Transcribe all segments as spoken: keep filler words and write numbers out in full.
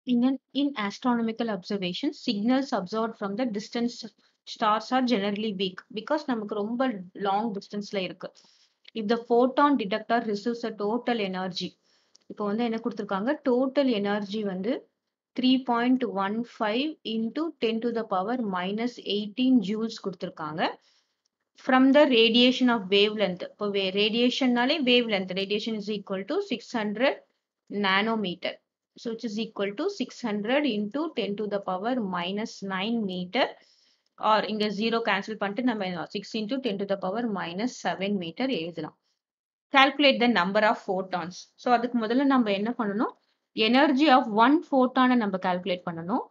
In an, in astronomical observations, signals observed from the distant stars are generally weak because நமக்கு ரொம்ப long distanceல இருக்கு. If the photon detector receives a total energy, இப்போ வந்து என்ன கொடுத்திருக்காங்க, total energy வந்து three point one five into ten to the power minus eighteen joules கொடுத்திருக்காங்க. From the radiation of wavelength, இப்போ radiationனாலே wavelength, radiation is equal to six hundred nanometer. So which is equal to six hundred into ten to the power minus nine meter, or இங்க zero cancel பண்ணிட்டு நம்ம six into ten to the power minus seven meter எழுதலாம். Calculate the number of photons. So அதுக்கு முதல்ல நம்ம என்ன பண்ணணும், energy of one photon நம்ம calculate பண்ணணும்.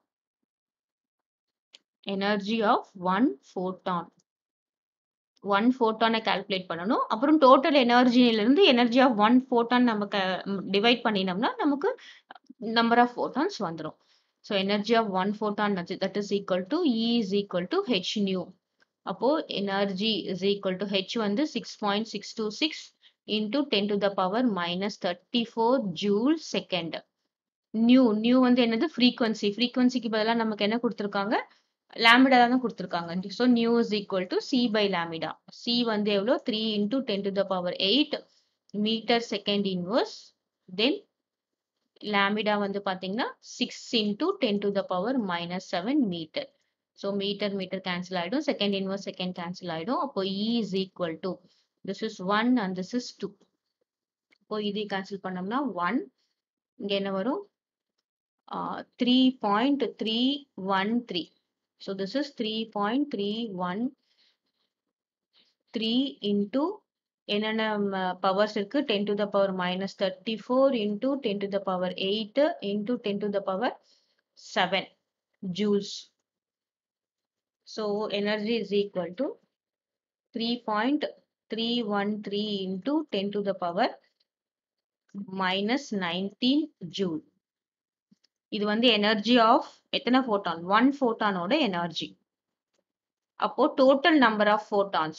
Energy of one photon. one photon calculate பண்ணணும். அப்புறம் total energy இருந்து energy of one photon நமக்கு divide பண்ணினோம்னா நமக்கு number of photons வந்துரும். So energy of one photon that is equal to E is equal to H nu. அப்போ energy is equal to H வந்து six point six two six into ten to the power minus thirty-four joule second. Nu, nu வந்து என்னது frequency. frequencyக்கு பதிலா நமக்கு என்ன கொடுத்திருக்காங்க, lambda தான் கொடுத்திருக்காங்க. So nu is equal to C by lambda. C வந்து எவ்வளோ, three into ten to the power eight meter second inverse. Then lambda வந்து பாத்தீங்கன்னா six into ten to the power minus seven meter. So meter meter cancel ஆயிடும், second inverse second cancel ஆயிடும். அப்போ E is equal to, this is one and this is two. அப்போ இது cancel பண்ணோம்னா one, இங்க என்ன வரும், uh, three point three one three. So this is three point three one three into என்னென்ன powers இருக்கு, ten to the power minus thirty-four into ten to the power eight into ten to the power seven joules. So energy is equal to three point three one three into ten to the power minus nineteen joule. இது வந்து energy of எத்தனை photon, one photon ஓட energy. அப்போ total number of photons,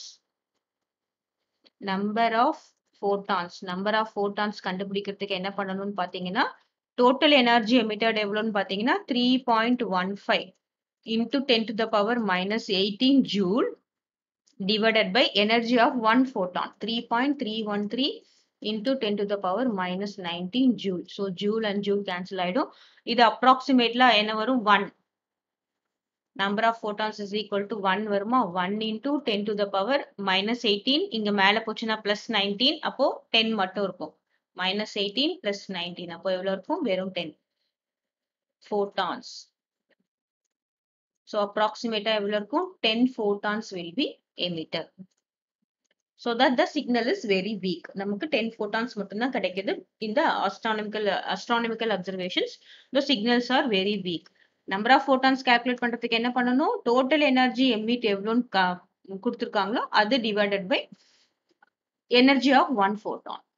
number of photons, number of photons கண்டுபிடிக்கிறதுக்கு என்ன பண்ணணும்னு பாத்தீங்கன்னா, total energy emitted எவ்வளோன்னு பாத்தீங்கன்னா three point one five into ten to the power minus eighteen joule divided by energy of one photon, three point three one three into ten to the power minus nineteen joule. So joule and joule cancel ஆயிடும். இது approximately என்ன வரும், one. Number of photons is equal to one வருமா, one into ten to the power minus eighteen, இங்க மேல போச்சுன்னா plus nineteen, அப்போ ten மட்டும் இருக்கும். minus eighteen plus nineteen, அப்போ எவ்வளவு இருக்கும், வெறும் ten photons. So approximate எவ்வளவு இருக்கும், ten photons will be emitted. So that the signal is very weak. நமக்கு ten photons மட்டும்தான் கிடைக்குது. In the astronomical astronomical observations, the signals are very weak. Number of photons calculate பண்றதுக்கு என்ன பண்ணணும், total energy emit எவ்வளோன்னு கொடுத்திருக்காங்களோ அது divided by energy of one photon.